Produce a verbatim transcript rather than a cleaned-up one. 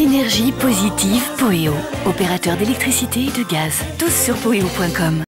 Énergie positive Poweo. Opérateur d'électricité et de gaz. Tous sur poweo point com.